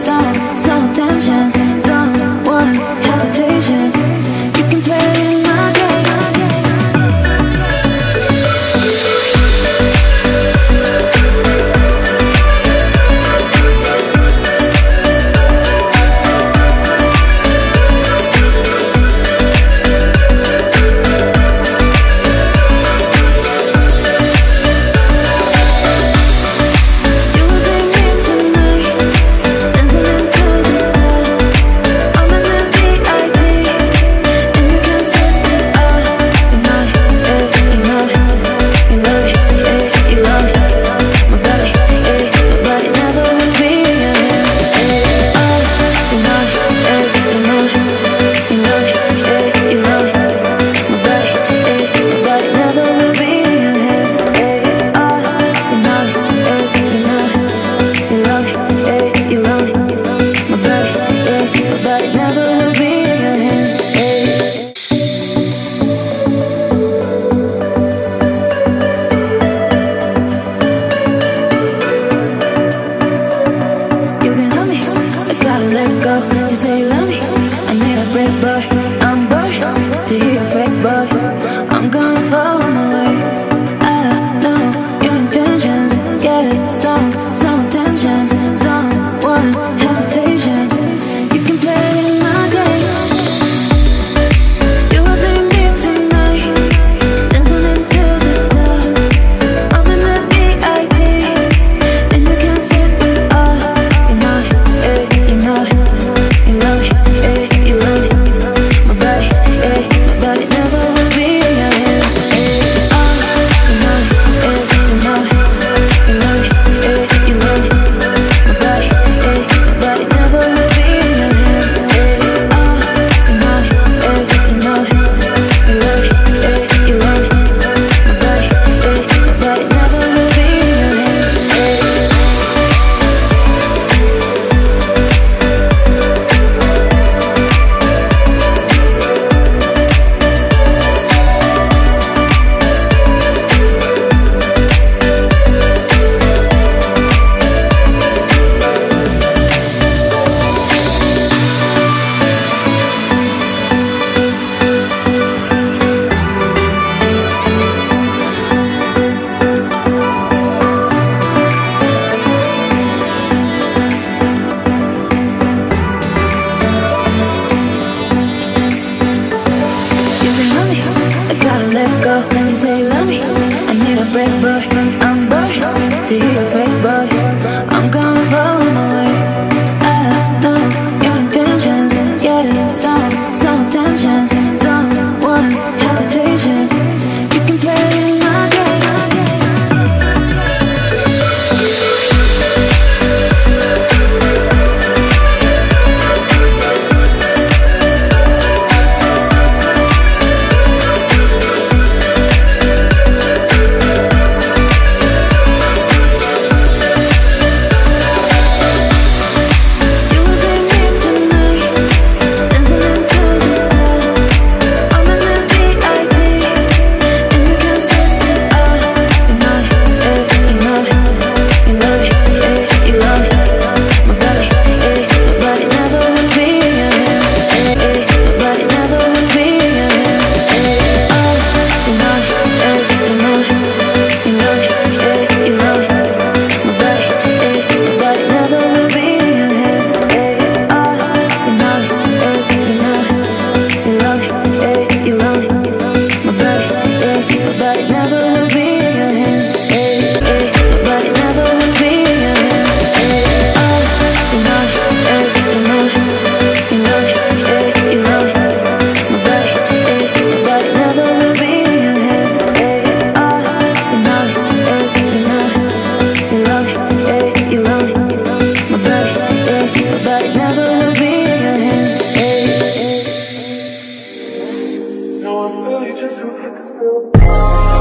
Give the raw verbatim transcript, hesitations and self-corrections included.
some, some attention. Don't want hesitation. You can play in my game. You say you love me, I need a break, boy. I'm bored to hear your fake voice. I'm gonna follow my way. I know your intentions. Get some, some attention. Don't want hesitation. You can play in my game. You will see me tonight, dancing into the club. I'm in the V I P, and you can sit with us. You know, eh, you know. You love me, eh, you love me. My body, eh, my body never will be in your hands, eh. Oh, you know, eh, you know. You love me, eh, you love me. My body, eh, my body never will be in your hands, eh. Oh, you know, eh, you know. You love me, eh, you love me. My body, eh, my body never will be in your hands, eh. You say you love me, I need a break, boy. I'm bored to hear your fake voice. I'm gonna follow my way. I know your intentions. Get some, some attention. Don't want hesitation. You can play in my No, I'm really just